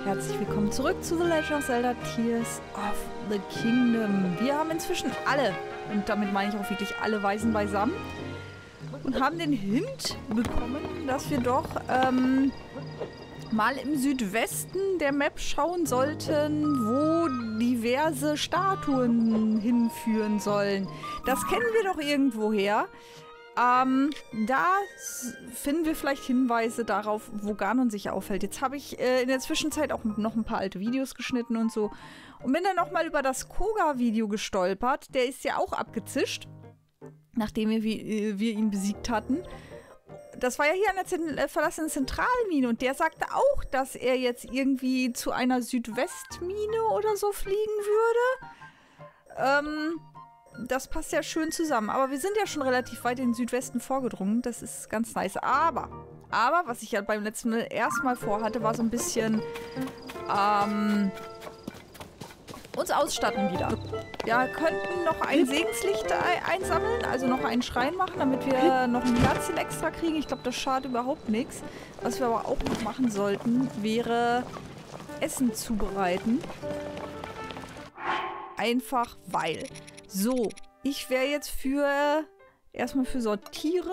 herzlich willkommen zurück zu The Legend of Zelda Tears of the Kingdom. Wir haben inzwischen alle, und damit meine ich auch wirklich alle Weisen beisammen, und haben den Hint bekommen, dass wir doch mal im Südwesten der Map schauen sollten, wo diverse Statuen hinführen sollen. Das kennen wir doch irgendwoher. Da finden wir vielleicht Hinweise darauf, wo Ganon sich aufhält. Jetzt habe ich in der Zwischenzeit auch noch ein paar alte Videos geschnitten und so. Und bin dann nochmal über das Koga-Video gestolpert. Der ist ja auch abgezischt, nachdem wir ihn besiegt hatten. Das war ja hier an der verlassenen Zentralmine. Und der sagte auch, dass er jetzt irgendwie zu einer Südwestmine oder so fliegen würde. Das passt ja schön zusammen. Aber wir sind ja schon relativ weit in den Südwesten vorgedrungen. Das ist ganz nice. Aber, was ich ja beim letzten Mal erstmal vorhatte, war so ein bisschen uns ausstatten wieder. Wir könnten noch ein Segenslicht einsammeln, also noch einen Schrein machen, damit wir noch ein Herzchen extra kriegen. Ich glaube, das schadet überhaupt nichts. Was wir aber auch noch machen sollten, wäre Essen zubereiten. Einfach weil. So, ich wäre jetzt erstmal für Sortieren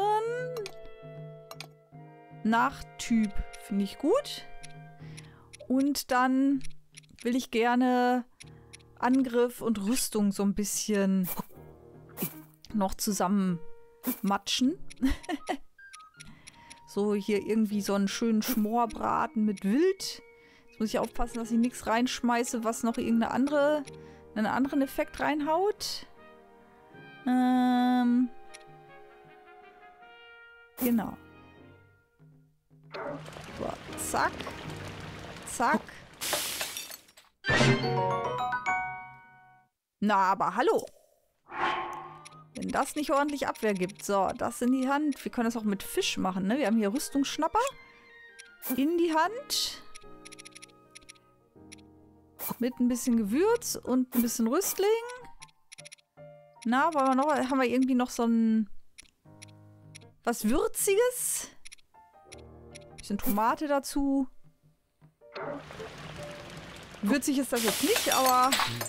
nach Typ, finde ich gut. Und dann will ich gerne Angriff und Rüstung so ein bisschen noch zusammen matschen. So, hier irgendwie so einen schönen Schmorbraten mit Wild. Jetzt muss ich aufpassen, dass ich nichts reinschmeiße, was noch einen anderen Effekt reinhaut. Genau. So, zack. Zack. Na, aber hallo. Wenn das nicht ordentlich Abwehr gibt. So, das in die Hand. Wir können das auch mit Fisch machen, ne? Wir haben hier Rüstungsschnapper. In die Hand. Mit ein bisschen Gewürz und ein bisschen Rüstling. Na, haben wir irgendwie noch so ein was Würziges? Bisschen Tomate dazu. Würzig ist das jetzt nicht, aber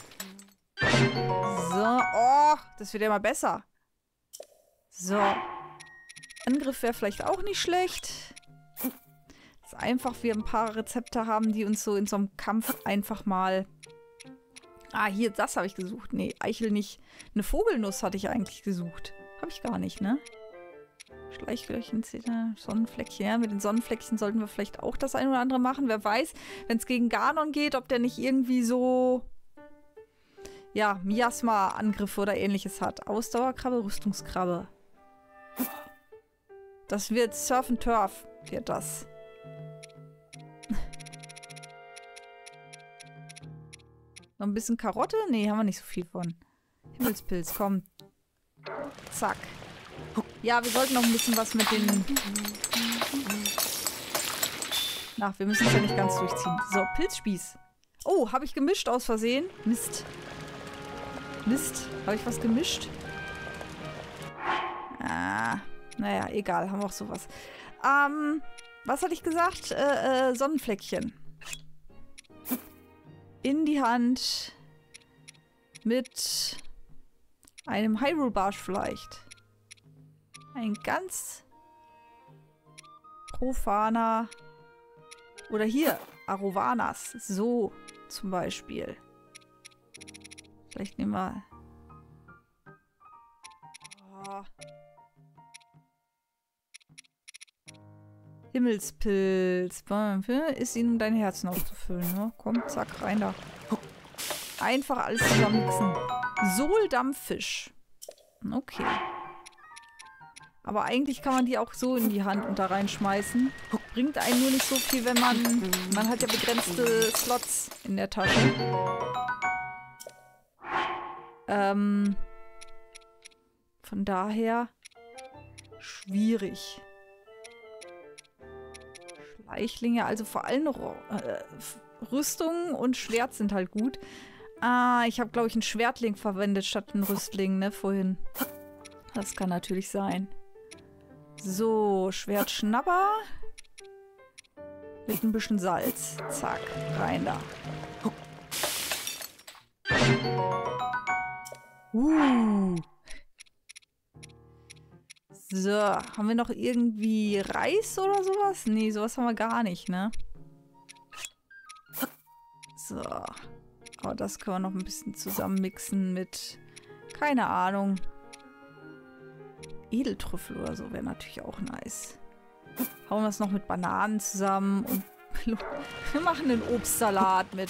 so. Oh, das wird ja mal besser. So. Angriff wäre vielleicht auch nicht schlecht. Dass einfach wir ein paar Rezepte haben, die uns so in so einem Kampf einfach mal... Ah, hier, das habe ich gesucht. Nee, Eichel nicht. Eine Vogelnuss hatte ich eigentlich gesucht. Habe ich gar nicht, ne? Schleichflächen, Sonnenfleckchen. Ja, mit den Sonnenfleckchen sollten wir vielleicht auch das ein oder andere machen. Wer weiß, wenn es gegen Ganon geht, ob der nicht irgendwie so... Ja, Miasma-Angriffe oder ähnliches hat. Ausdauerkrabbe, Rüstungskrabbe. Das wird Surf and Turf, wird das. Noch ein bisschen Karotte? Nee, haben wir nicht so viel von. Himmelspilz, komm. Zack. Ja, wir sollten noch ein bisschen was mit den... Ach, wir müssen es ja nicht ganz durchziehen. So, Pilzspieß. Oh, habe ich gemischt aus Versehen? Mist. Mist. Habe ich was gemischt? Ah, naja, egal. Haben wir auch sowas. Was hatte ich gesagt? Sonnenfleckchen. In die Hand mit einem Hyrule Barsch vielleicht. Ein ganz profaner oder hier Arovanas. So zum Beispiel. Vielleicht nehmen wir... Oh. Himmelspilz. Ist ihnen dein Herzen aufzufüllen, ne? Komm, zack, rein da. Einfach alles zusammenmixen. Sohldampffisch. Okay. Aber eigentlich kann man die auch so in die Hand und da reinschmeißen. Bringt einen nur nicht so viel, wenn man hat ja begrenzte Slots in der Tasche. Von daher schwierig. Schleichlinge, also vor allem noch Rüstung und Schwert sind halt gut. Ah, ich habe, glaube ich, einen Schwertling verwendet statt einen Rüstling, ne, vorhin. Das kann natürlich sein. So, Schwertschnapper. Mit ein bisschen Salz. Zack, rein da. So, haben wir noch irgendwie Reis oder sowas? Nee, sowas haben wir gar nicht, ne? So. Aber das können wir noch ein bisschen zusammenmixen mit, keine Ahnung, Edeltrüffel oder so wäre natürlich auch nice. Hauen wir es noch mit Bananen zusammen und wir machen den Obstsalat mit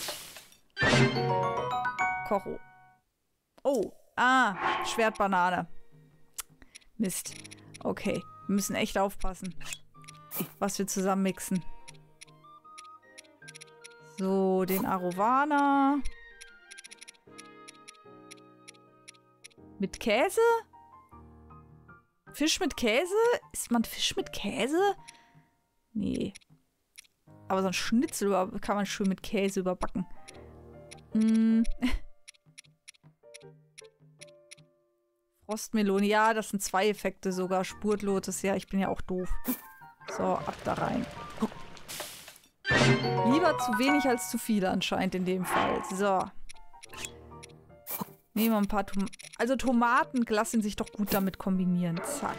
Koro. Oh, Schwertbanane. Mist. Okay, wir müssen echt aufpassen, was wir zusammen mixen. So, den Arowana. Mit Käse? Fisch mit Käse? Isst man Fisch mit Käse? Nee. Aber so ein Schnitzel kann man schön mit Käse überbacken. Frostmelone. Ja, das sind 2 Effekte sogar. Spurtlotus. Ja, ich bin ja auch doof. So, ab da rein. Lieber zu wenig als zu viel anscheinend in dem Fall. So. Nehmen wir ein paar Tomaten. Also Tomaten lassen sich doch gut damit kombinieren. Zack.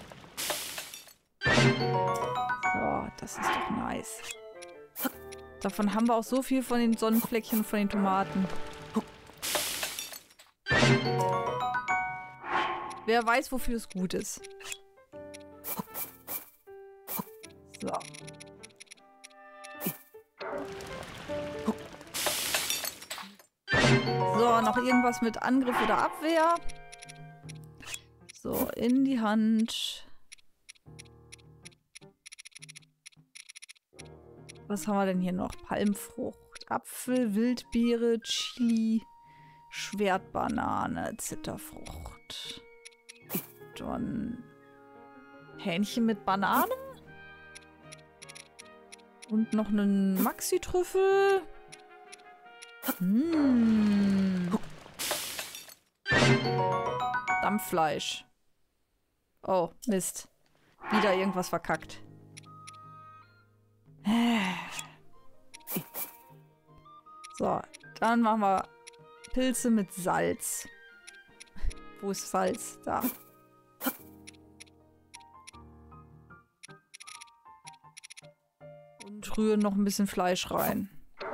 So, das ist doch nice. Davon haben wir auch so viel von den Sonnenfleckchen von den Tomaten. Wer weiß, wofür es gut ist. So. So, noch irgendwas mit Angriff oder Abwehr. So, in die Hand. Was haben wir denn hier noch? Palmfrucht, Apfel, Wildbeere, Chili, Schwertbanane, Zitterfrucht. Dann Hähnchen mit Banane. Und noch einen Maxi-Trüffel. Dampffleisch. Oh, Mist. Wieder irgendwas verkackt. So, dann machen wir Pilze mit Salz. Wo ist Salz? Da. Und rühren noch ein bisschen Fleisch rein.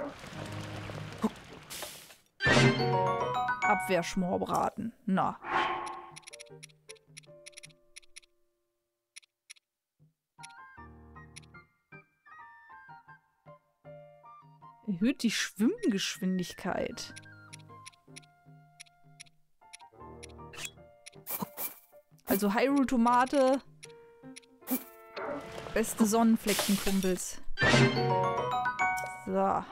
Abwehrschmorbraten. Na. Erhöht die Schwimmgeschwindigkeit. Also Hyrule-Tomate. Beste Sonnenfleckenkumpels. So.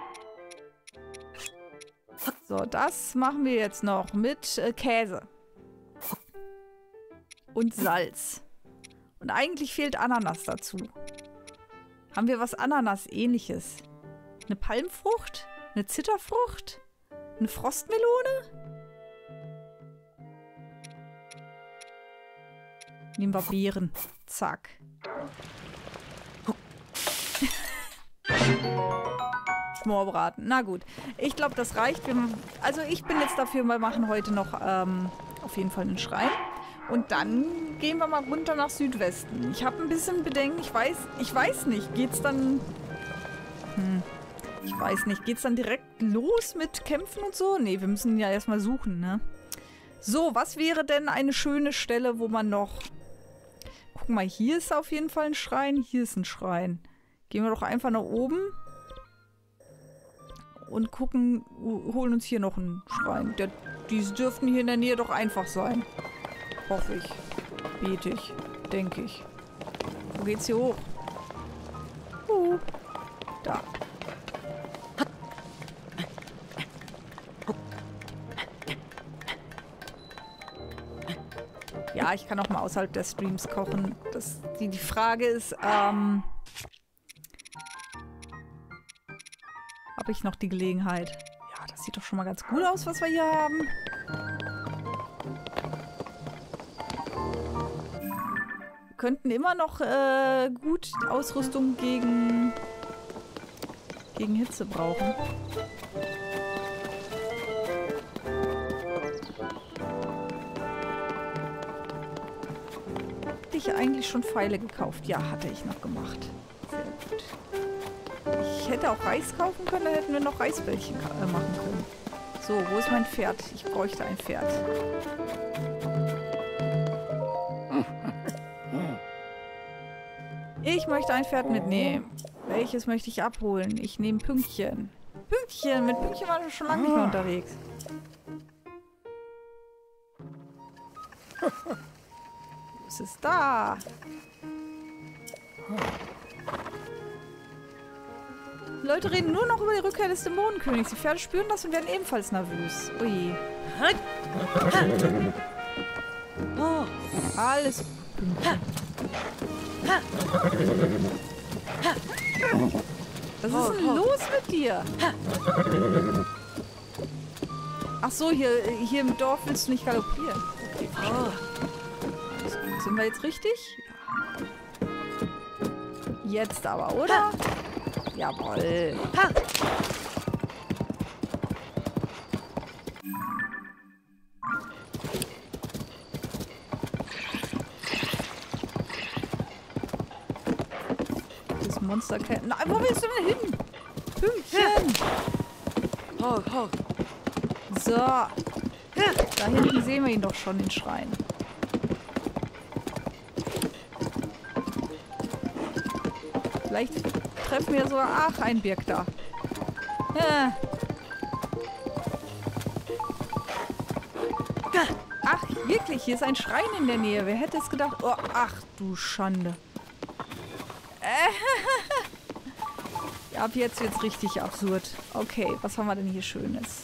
So, das machen wir jetzt noch mit Käse. Und Salz. Und eigentlich fehlt Ananas dazu. Haben wir was Ananas-ähnliches? Eine Palmfrucht? Eine Zitterfrucht? Eine Frostmelone? Nehmen wir Beeren. Zack. Schmorbraten. Na gut. Ich glaube, das reicht. Also ich bin jetzt dafür, wir machen heute noch auf jeden Fall einen Schrein. Und dann gehen wir mal runter nach Südwesten. Ich habe ein bisschen Bedenken. Ich weiß nicht. Geht's dann... Ich weiß nicht. Geht's dann direkt los mit Kämpfen und so? Nee, wir müssen ja erstmal suchen, ne? So, was wäre denn eine schöne Stelle, wo man noch... Guck mal, hier ist auf jeden Fall ein Schrein. Hier ist ein Schrein. Gehen wir doch einfach nach oben. Und gucken, holen uns hier noch einen Schrein. Die dürften hier in der Nähe doch einfach sein. Hoffe ich. Bete ich. Denke ich. Wo geht's hier hoch? Da. Ja, ich kann auch mal außerhalb der Streams kochen. Die Frage ist, habe ich noch die Gelegenheit? Ja, das sieht doch schon mal ganz gut aus, was wir hier haben. Wir könnten immer noch gut Ausrüstung gegen gegen Hitze brauchen. Hatte ich eigentlich schon Pfeile gekauft? Ja, hatte ich noch gemacht. Sehr gut. Ich hätte auch Reis kaufen können, dann hätten wir noch Reisbällchen machen können. So, wo ist mein Pferd? Ich bräuchte ein Pferd. Ich möchte ein Pferd mitnehmen. Welches möchte ich abholen? Ich nehme Pünktchen. Pünktchen! Mit Pünktchen waren wir schon lange nicht mehr unterwegs. Was ist da? Die Leute reden nur noch über die Rückkehr des Dämonenkönigs. Die Pferde spüren das und werden ebenfalls nervös. Ui. Alles Pünktchen. Was ist denn los mit dir? Ach so, hier im Dorf willst du nicht galoppieren. Okay, sind wir jetzt richtig? Ja. Jetzt aber, oder? Jawohl. Das Monster kennt. Nein, wo willst du denn hin? Pünktchen! So. Da hinten sehen wir ihn doch schon, den Schrein. Vielleicht treffen wir sogar... Ach, ein Birk da. Ja. Ach, wirklich, hier ist ein Schrein in der Nähe. Wer hätte es gedacht? Oh, ach du Schande. Ja, ab jetzt wird's richtig absurd. Okay, was haben wir denn hier Schönes?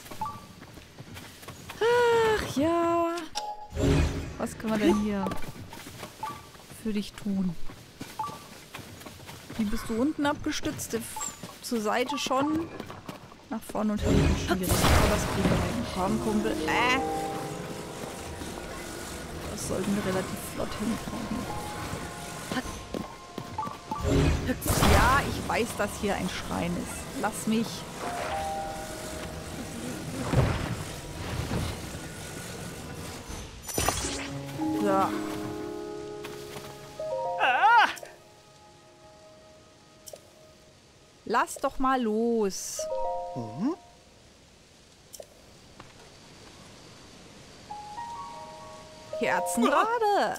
Ach ja. Was können wir denn hier für dich tun? Wie bist du unten abgestützt? Zur Seite schon. Nach vorne und hinten schwierig. Aber das kriegen wir hin. Komm, Kumpel. Das sollten wir relativ flott hinkriegen. Ja, ich weiß, dass hier ein Schrein ist. Lass mich. So. Lass doch mal los. Kerzen gerade.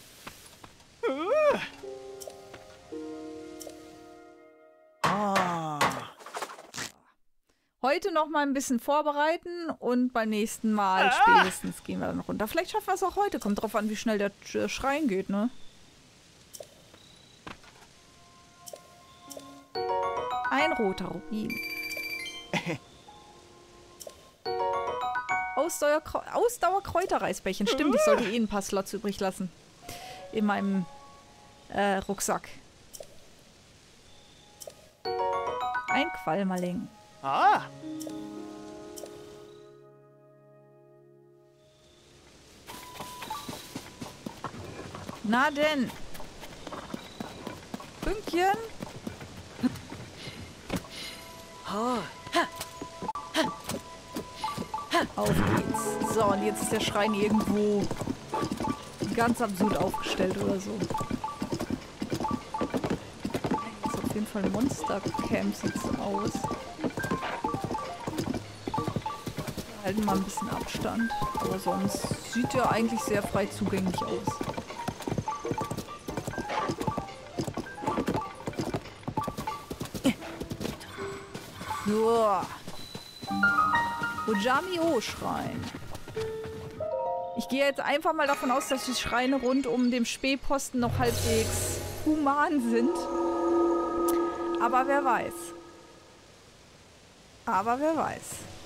Heute noch mal ein bisschen vorbereiten und beim nächsten Mal spätestens gehen wir dann runter. Vielleicht schaffen wir es auch heute. Kommt drauf an, wie schnell der Schrein geht, ne? Ein roter Rubin. Ausdauer-Kräuterreisbällchen. Stimmt, ich sollte eh ein paar Slots übrig lassen. In meinem Rucksack. Ein Qualmerling. Na denn. Pünktchen. Auf geht's. So, und jetzt ist der Schrein irgendwo ganz absurd aufgestellt oder so. Das ist auf jeden Fall ein Monstercamp, sieht's aus. Wir halten mal ein bisschen Abstand. Aber sonst sieht er eigentlich sehr frei zugänglich aus. So. Ojami-O-Schrein. Ich gehe jetzt einfach mal davon aus, dass die Schreine rund um den Spähposten noch halbwegs human sind. Aber wer weiß. Aber wer weiß.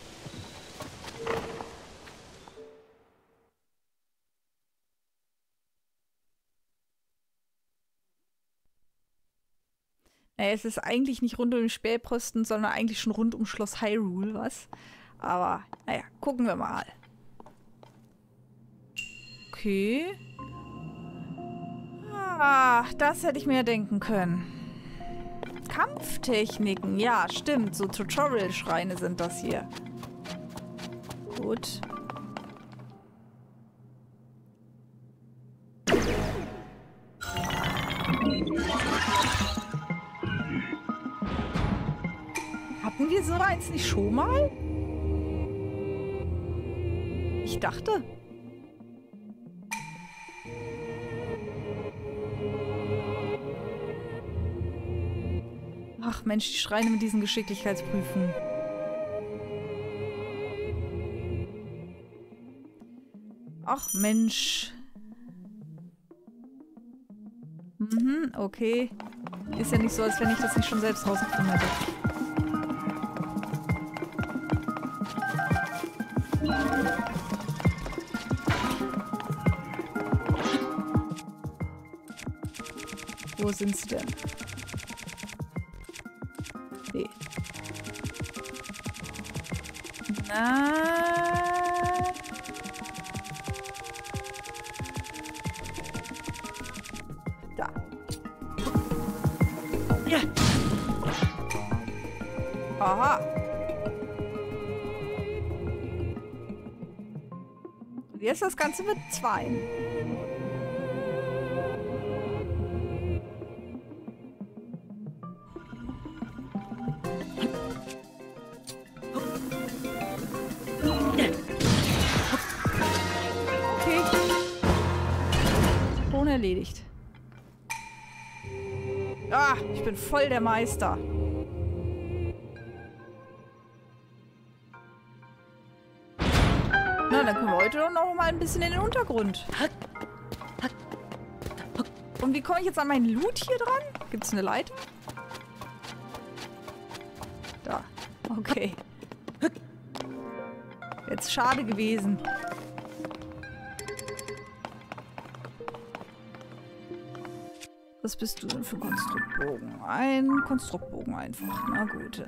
Naja, es ist eigentlich nicht rund um den Spähposten, sondern eigentlich schon rund um Schloss Hyrule, was? Aber, naja, gucken wir mal. Okay. Ah, das hätte ich mir denken können. Kampftechniken. Ja, stimmt. So Tutorial-Schreine sind das hier. Gut. Hatten wir so eins nicht schon mal? Ich dachte. Ach Mensch, die Schreine mit diesen Geschicklichkeitsprüfen. Ach Mensch. Mhm, okay. Ist ja nicht so, als wenn ich das nicht schon selbst rausgefunden hätte. Wo sind sie denn? Nee. Na. Da. Ja. Aha. Und jetzt das Ganze mit 2. Erledigt. Ah, ich bin voll der Meister. Na, dann können wir heute doch noch mal ein bisschen in den Untergrund. Und wie komme ich jetzt an meinen Loot hier dran? Gibt es eine Leiter? Da. Okay. Jetzt schade gewesen. Was bist du denn für ein Konstruktbogen? Ein Konstruktbogen einfach. Na gut.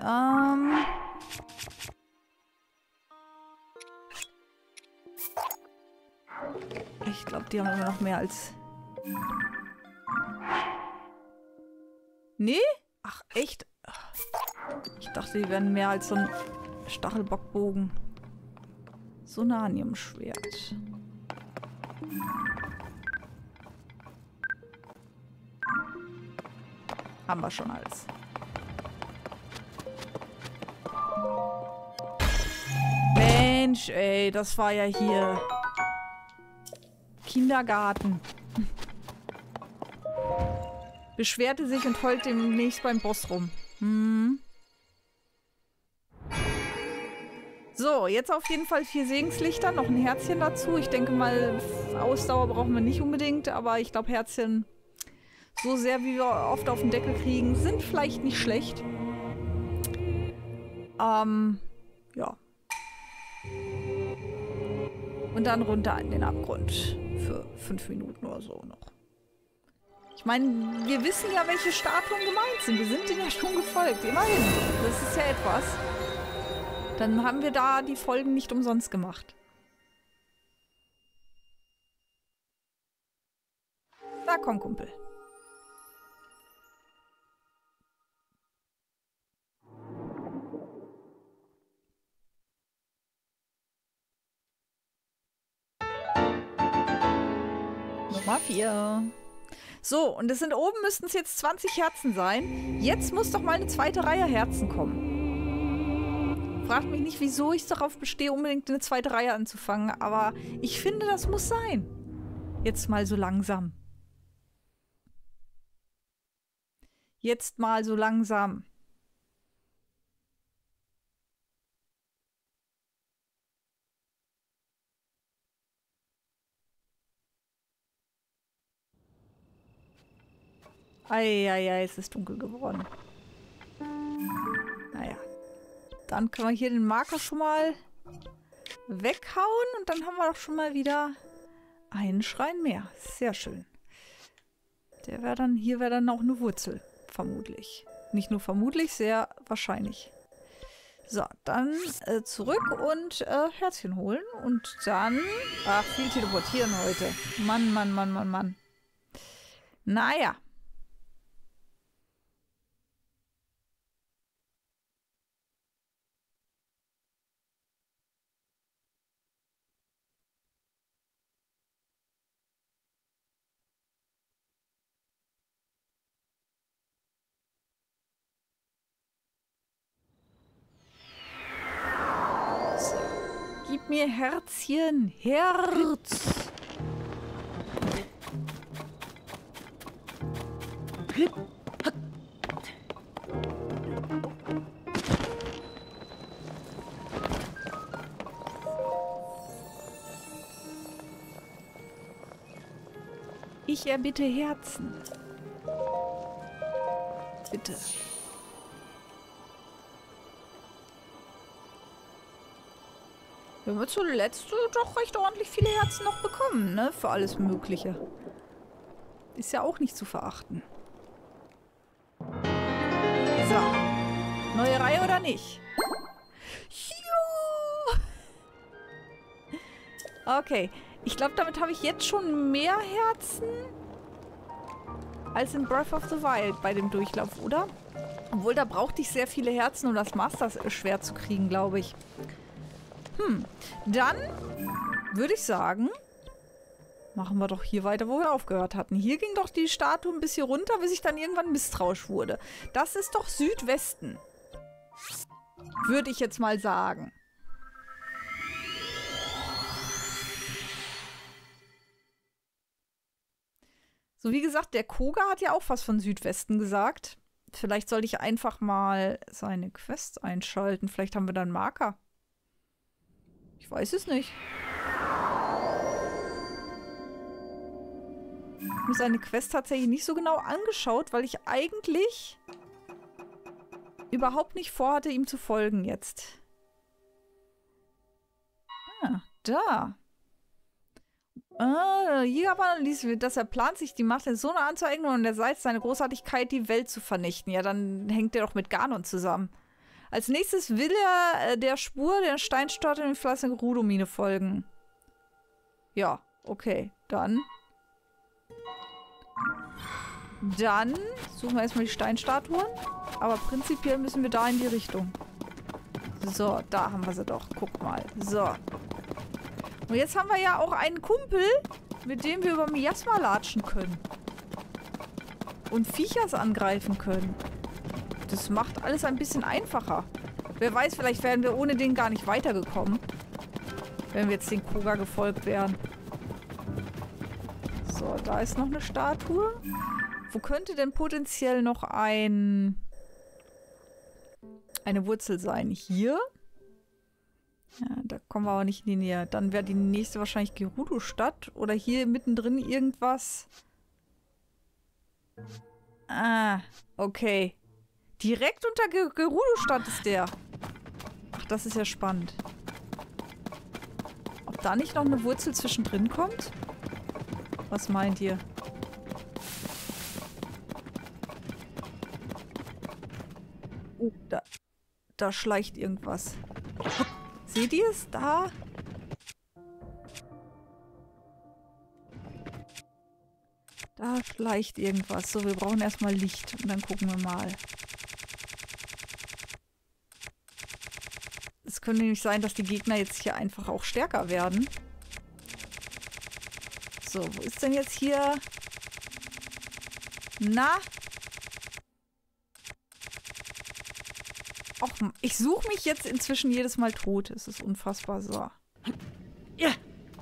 Ich glaube, die haben immer noch mehr als... Nee? Ach, echt? Ich dachte, die wären mehr als so ein Stachelbockbogen. Sonanium-Schwert. Haben wir schon alles. Mensch, ey, das war ja hier Kindergarten. Beschwerte sich und heult demnächst beim Boss rum. Hm. So, jetzt auf jeden Fall 4 Segenslichter, noch ein Herzchen dazu. Ich denke mal, Ausdauer brauchen wir nicht unbedingt, aber ich glaube, Herzchen... So sehr, wie wir oft auf den Deckel kriegen, sind vielleicht nicht schlecht. Ja. Und dann runter in den Abgrund. Für 5 Minuten oder so noch. Ich meine, wir wissen ja, welche Statuen gemeint sind. Wir sind denen ja schon gefolgt. Immerhin. Das ist ja etwas. Dann haben wir da die Folgen nicht umsonst gemacht. Na komm, Kumpel. Nummer 4. So, und es sind oben müssten es jetzt 20 Herzen sein. Jetzt muss doch mal eine zweite Reihe Herzen kommen. Fragt mich nicht, wieso ich darauf bestehe, unbedingt eine zweite Reihe anzufangen, aber ich finde, das muss sein. Jetzt mal so langsam. Jetzt mal so langsam. Eieiei, es ist dunkel geworden. Naja. Dann können wir hier den Marker schon mal weghauen und dann haben wir doch schon mal wieder einen Schrein mehr. Sehr schön. Der wäre dann, hier wäre dann auch eine Wurzel, vermutlich. Nicht nur vermutlich, sehr wahrscheinlich. So, dann zurück und Herzchen holen und dann... Ach, viel teleportieren heute. Mann, Mann, Mann, Mann, Mann. Naja. Gib mir Herzchen. Herz. Ich erbitte Herzen. Bitte. Wir haben zuletzt doch recht ordentlich viele Herzen noch bekommen, ne? Für alles Mögliche. Ist ja auch nicht zu verachten. So. Neue Reihe oder nicht? Juhu! Okay. Ich glaube, damit habe ich jetzt schon mehr Herzen als in Breath of the Wild bei dem Durchlauf, oder? Obwohl, da brauchte ich sehr viele Herzen, um das Master schwer zu kriegen, glaube ich. Dann würde ich sagen, machen wir doch hier weiter, wo wir aufgehört hatten. Hier ging doch die Statue ein bisschen runter, bis ich dann irgendwann misstrauisch wurde. Das ist doch Südwesten. Würde ich jetzt mal sagen. So, wie gesagt, der Koga hat ja auch was von Südwesten gesagt. Vielleicht sollte ich einfach mal seine Quests einschalten. Vielleicht haben wir dann einen Marker. Ich weiß es nicht. Ich habe mir seine Quest tatsächlich nicht so genau angeschaut, weil ich eigentlich überhaupt nicht vorhatte, ihm zu folgen jetzt. Ah, da. Jägermann ließ, dass er plant, sich die Macht der Sonne anzueignen und er sei seine Großartigkeit, die Welt zu vernichten. Ja, dann hängt er doch mit Ganon zusammen. Als nächstes will er der Spur der Steinstatue in die fleißige Gerudo-Mine folgen. Ja, okay. Dann suchen wir erstmal die Steinstatuen. Aber prinzipiell müssen wir da in die Richtung. So, da haben wir sie doch. Guck mal. So. Und jetzt haben wir ja auch einen Kumpel, mit dem wir über Miasma latschen können. Und Viechers angreifen können. Das macht alles ein bisschen einfacher. Wer weiß, vielleicht wären wir ohne den gar nicht weitergekommen. Wenn wir jetzt den Koga gefolgt wären. So, da ist noch eine Statue. Wo könnte denn potenziell noch eine Wurzel sein? Hier? Ja, da kommen wir aber nicht in die Nähe. Dann wäre die nächste wahrscheinlich Gerudo-Stadt. Oder hier mittendrin irgendwas. Ah, okay. Direkt unter Gerudo-Stadt ist der. Ach, das ist ja spannend. Ob da nicht noch eine Wurzel zwischendrin kommt? Was meint ihr? Oh, da schleicht irgendwas. Seht ihr es? Da? Da schleicht irgendwas. So, wir brauchen erstmal Licht. Und dann gucken wir mal. Es könnte nämlich sein, dass die Gegner jetzt hier einfach auch stärker werden. So, wo ist denn jetzt hier? Na? Och, ich suche mich jetzt inzwischen jedes Mal tot. Es ist unfassbar. So. Ja.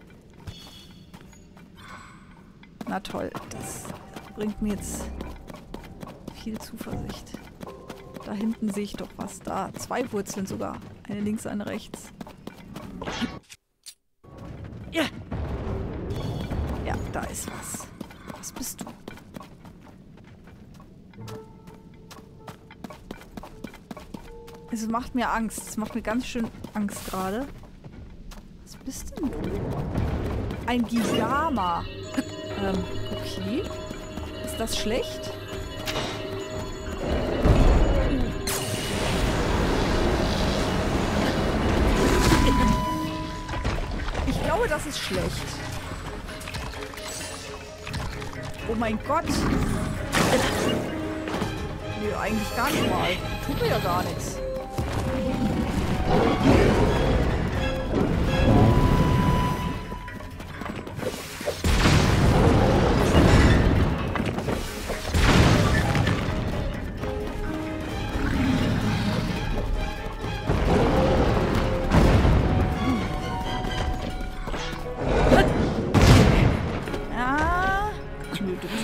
Na toll. Das bringt mir jetzt viel Zuversicht. Da hinten sehe ich doch was. Da. 2 Wurzeln sogar. Eine links, eine rechts. Ja. Ja, da ist was. Was bist du? Es macht mir Angst. Es macht mir ganz schön Angst gerade. Was bist denn du? Ein Gigama. Okay. Ist das schlecht? Ich glaube, das ist schlecht. Oh mein Gott. Nee, eigentlich gar nicht mal. Tut mir ja gar nichts.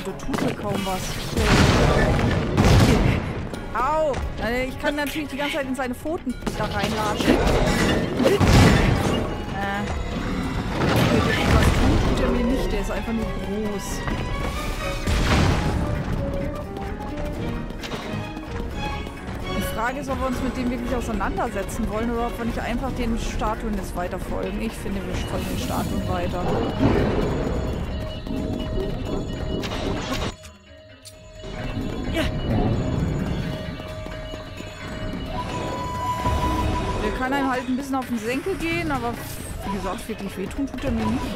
das tut mir kaum was. Au! Ich kann natürlich die ganze Zeit in seine Pfoten da reinlatschen. Was tut er mir nicht? Der ist einfach nur groß. Die Frage ist, ob wir uns mit dem wirklich auseinandersetzen wollen oder ob wir nicht einfach den Statuen jetzt weiter folgen. Ich finde, wir folgen den Statuen weiter. Ja. Der kann einem halt ein bisschen auf den Senkel gehen, aber wie gesagt, wirklich wehtun tut er mir nicht.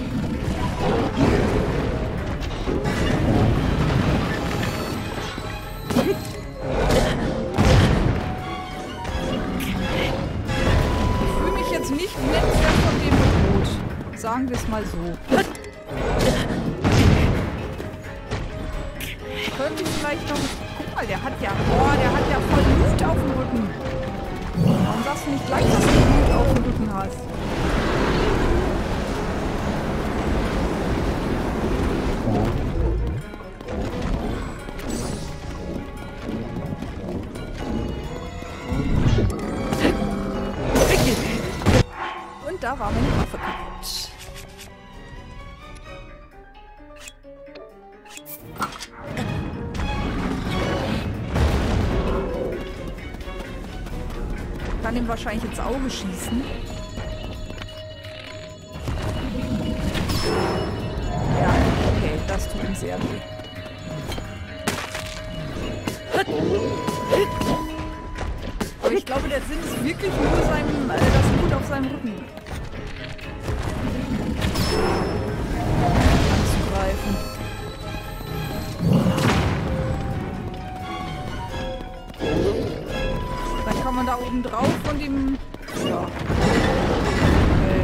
Ich fühle mich jetzt nicht nett von dem bedroht. Sagen wir es mal so. Könnte ich vielleicht noch... Guck mal, der hat ja... Boah, der hat ja voll Blut auf dem Rücken. Warum sagst du nicht gleich, dass du Blut auf dem Rücken hast? Und da war meine Waffe kaputt. Ich kann ihm wahrscheinlich ins Auge schießen. Ja, okay, das tut ihm sehr weh. Aber ich glaube, der Sinn ist wirklich nur das Blut auf seinem Rücken anzugreifen. Dann kann man da oben drauf von dem... Ja. Okay.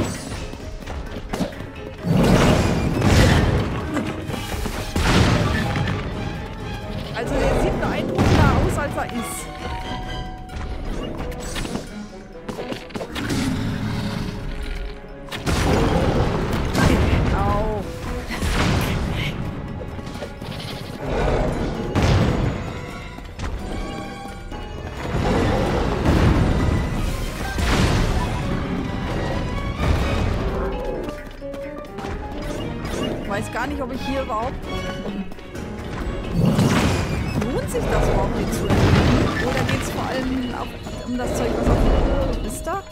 Also er sieht beeindruckender aus, als er ist. Ich weiß gar nicht, ob ich hier überhaupt... Lohnt sich das überhaupt, den zu erledigen? Oder geht es vor allem um das Zeug, was auf dem ist da?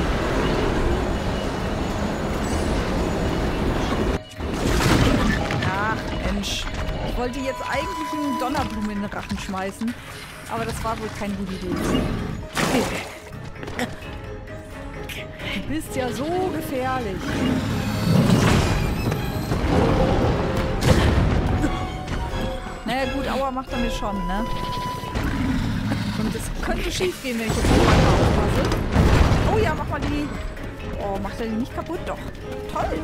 Ach, Mensch. Ich wollte jetzt eigentlich einen Donnerblumen in den Rachen schmeißen. Aber das war wohl keine gute Idee. Du bist ja so gefährlich. Naja gut, Aua macht er mir schon, ne? Und das könnte schief gehen, wenn ich jetzt nicht aufpasse. Oh ja, mach mal die... Oh, macht er die nicht kaputt? Doch. Toll.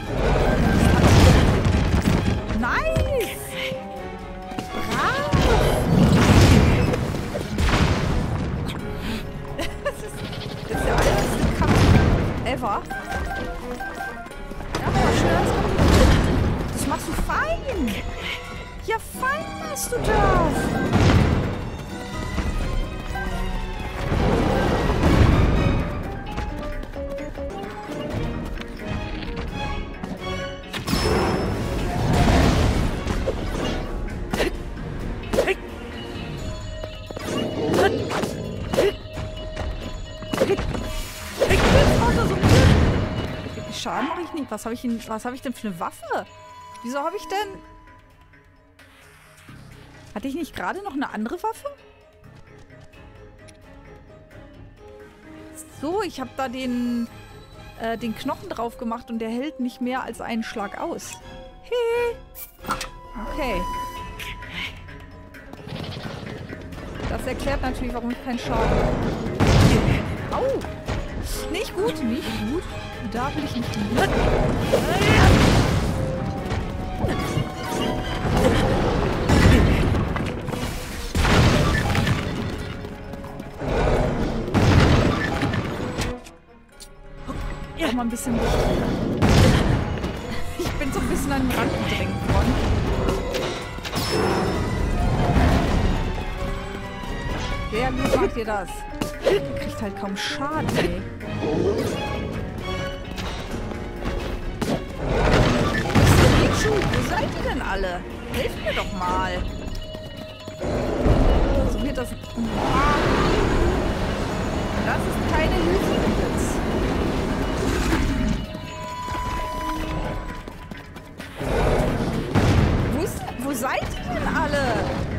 Nice. Bravo. Das ist der allererste Kampf ever. Ja, aber schön als kaputt. Das machst du fein. Ja, fein machst du das. Schaden mache ich nicht. Was habe ich denn für eine Waffe? Wieso habe ich denn... Hatte ich nicht gerade noch eine andere Waffe? So, ich habe da den Knochen drauf gemacht und der hält nicht mehr als einen Schlag aus. Hey. Okay. Das erklärt natürlich, warum ich keinen Schaden habe. Au! Nicht gut, nicht gut. Da will ich nicht hin. Ja, mal ein bisschen Licht. Ich bin so ein bisschen an den Rand gedrängt worden. Sehr gut macht ihr das. Ihr kriegt halt kaum Schaden, ey. Wo seid ihr denn alle? Helft mir doch mal. So wird das... Das ist keine Hilfe jetzt. Wo seid ihr denn alle?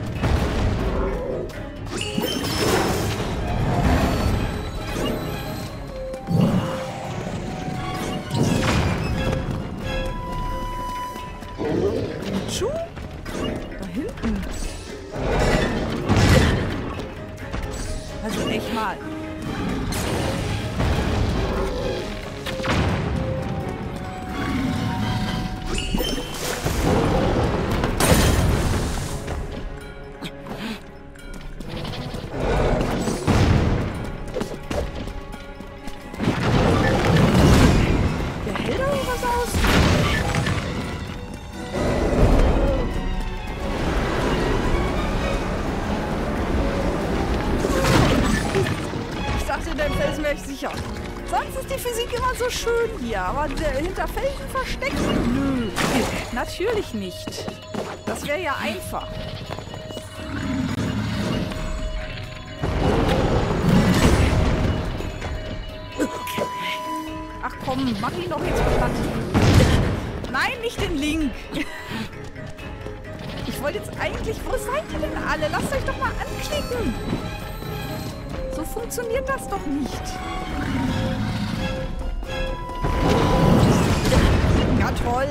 Tschu? Da hinten. Also echt mal. Sicher. Sonst ist die Physik immer so schön hier, aber hinter Felsen versteckt? Nö, natürlich nicht. Das wäre ja einfach. Ach komm, mach ihn doch jetzt platt. Nein, nicht den Link. Ich wollte jetzt eigentlich... Wo seid ihr denn alle? Lasst euch doch mal anklicken. So funktioniert das doch nicht. Ja, toll.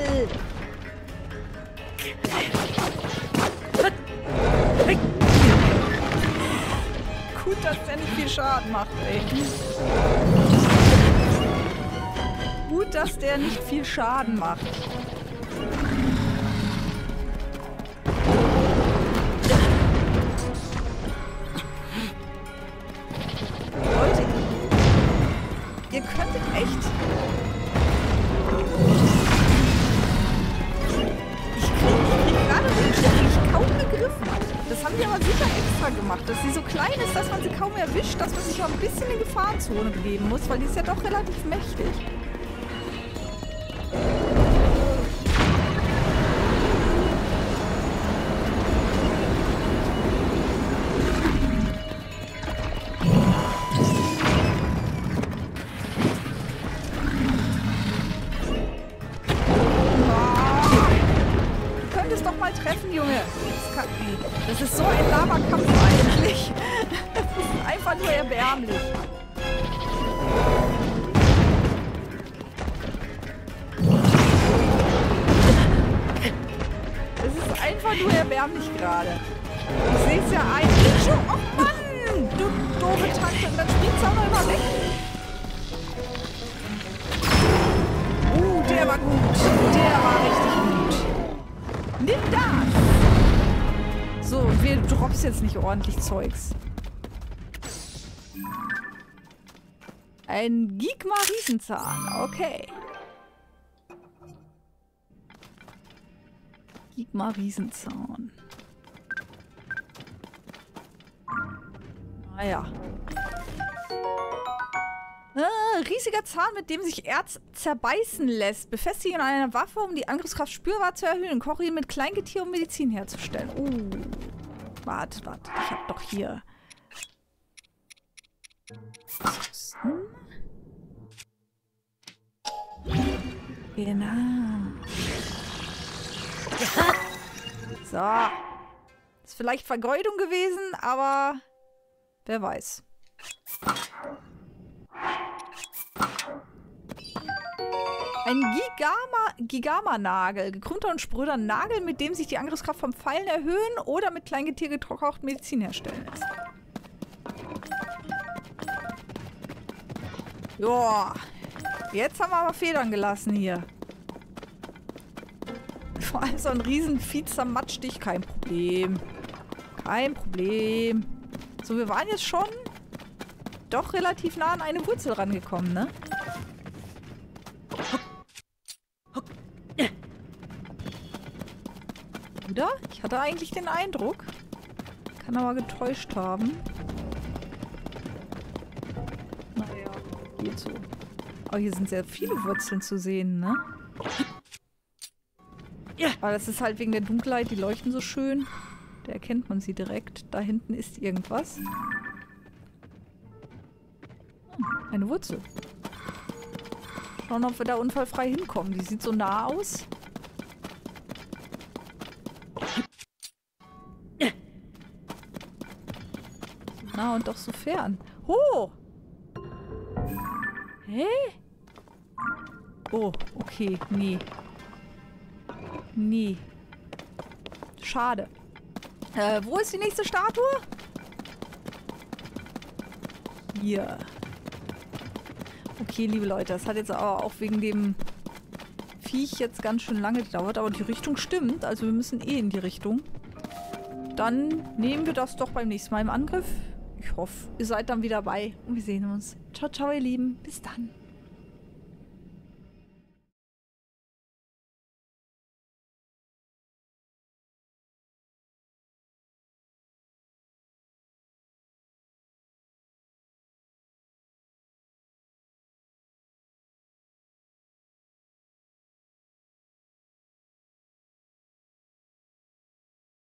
Gut, dass der nicht viel Schaden macht, ey. Gut, dass der nicht viel Schaden macht. Leute, ihr könntet echt... Ich krieg gerade wirklich kaum begriffen. Das haben die aber sicher extra gemacht, dass sie so klein ist, dass man sie kaum erwischt, dass man sich auch ein bisschen in die Gefahrenzone begeben muss, weil die ist ja doch relativ mächtig. Treffen, Junge. Das ist so ein Lava-Kampf eigentlich. Das ist einfach nur erbärmlich. Es ist einfach nur erbärmlich gerade. Ich sehe es ja ein. Oh Mann! Du doofe Tante. Und dann springt es auch noch immer weg. Der war gut. Der war richtig gut. Nimm das! So, wir droppst jetzt nicht ordentlich Zeugs. Ein Gigma-Riesenzahn. Okay. Gigma-Riesenzahn. Naja. Riesiger Zahn, mit dem sich Erz zerbeißen lässt. Befestigen an einer Waffe, um die Angriffskraft spürbar zu erhöhen. Koche ihn mit Kleingetier, um Medizin herzustellen. Warte. Ich hab doch hier... Genau. So. Ist vielleicht Vergeudung gewesen, aber wer weiß. Ein Gigama-Nagel. Gekrümmter und spröder Nagel, mit dem sich die Angriffskraft vom Pfeilen erhöhen oder mit Kleingetier gekocht Medizin herstellen lässt. Joa. Jetzt haben wir aber Federn gelassen hier. Vor allem so ein Riesenvieh zermatscht dich. Kein Problem. Kein Problem. So, wir waren jetzt schon doch relativ nah an eine Wurzel rangekommen, ne? Oder? Ich hatte eigentlich den Eindruck. Kann aber getäuscht haben. Naja, geht so. Aber hier sind sehr viele Wurzeln zu sehen, ne? Ja. Aber das ist halt wegen der Dunkelheit, die leuchten so schön. Da erkennt man sie direkt. Da hinten ist irgendwas. Eine Wurzel. Schauen, ob wir da unfallfrei hinkommen. Die sieht so nah aus. So nah und doch so fern. Oh! Hä? Oh, okay. Nee. Nee. Schade. Wo ist die nächste Statue? Hier. Okay, liebe Leute, das hat jetzt aber auch wegen dem Viech jetzt ganz schön lange gedauert, aber die Richtung stimmt, also wir müssen eh in die Richtung. Dann nehmen wir das doch beim nächsten Mal im Angriff. Ich hoffe, ihr seid dann wieder dabei und wir sehen uns. Ciao, ciao, ihr Lieben. Bis dann.